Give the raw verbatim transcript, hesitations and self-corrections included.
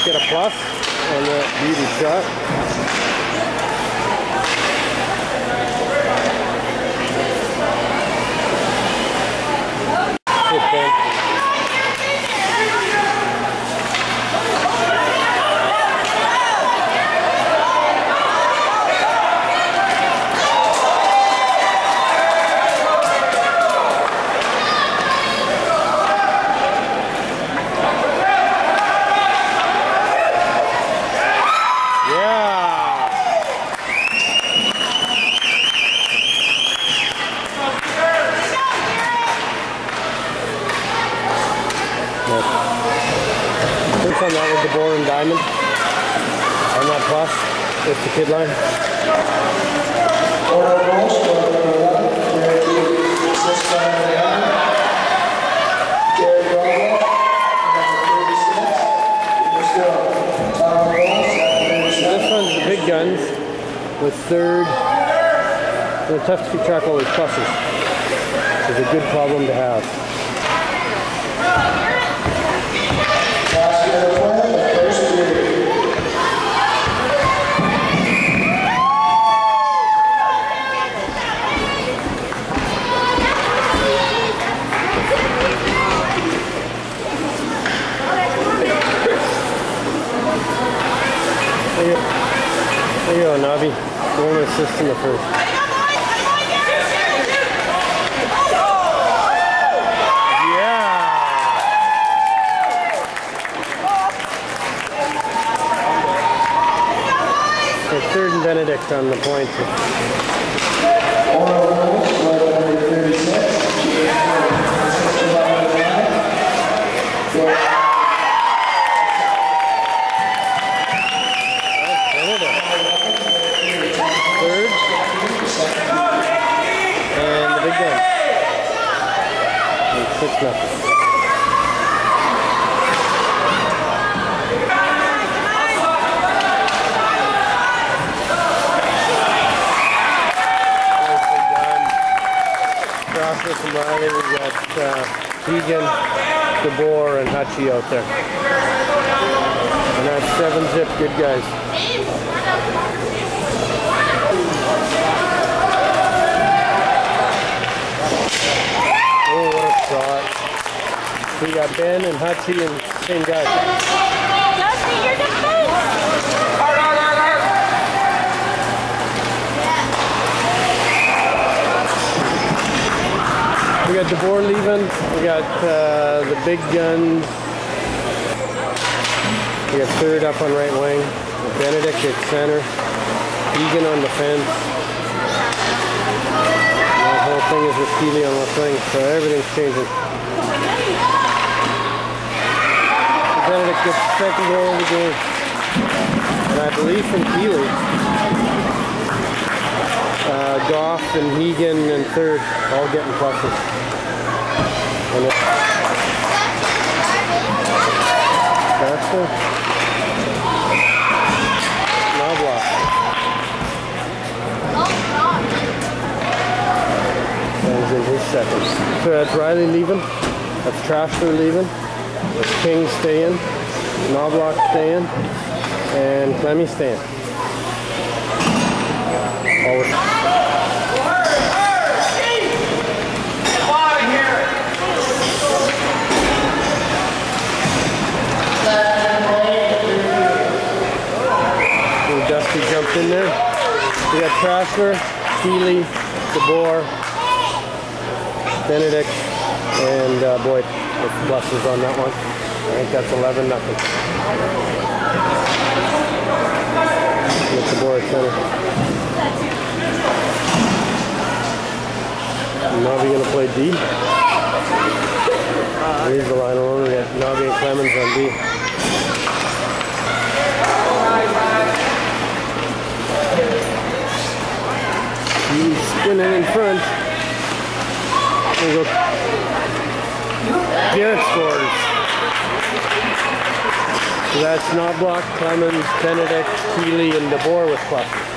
Benedict get a plus on that beauty shot. Good Ben. On that with the boar and diamond on that plus with the kid line. This one's the big guns with third. It's tough to keep track of all these pluses. It's a good problem to have. There you go, Navi. Going assist in the first. Yeah! Okay, third and Benedict on the point. Six nothing. Nicely done. Crosswith and Riley, we got uh, Keegan, DeBoer, and Hutchie out there. And that's seven zip, good guys. So we got Ben and Hutchie and same guy. Dusty, you're defense! Hard, hard, hard, hard! We got DeBoer leaving. We got uh, the big guns. We got third up on right wing. Benedict at center. Egan on the fence. The whole thing is with Keely on left wing, so everything's changing. Benedict gets the second goal of the game. And I believe from Keely, uh, Goff and Hegan and third all getting pluses. And it, that's the Knobloch. That in his second. So that's Riley leaving. That's Trashler leaving. King staying, Knobloch staying, and Clemmy staying. Always. And Dusty jumped in there. We got Trashler, Keely, DeBoer, Benedict, and uh, Boyd. With pluses on that one. I think that's eleven nothing. With the board center. Navi gonna play D. Here's the line alone. We got Navi and Clemens on D. He's spinning in front. There we go. Garrett scores. So that's Knobloch, Clemens, Benedict, Keely, and DeBoer with pluses.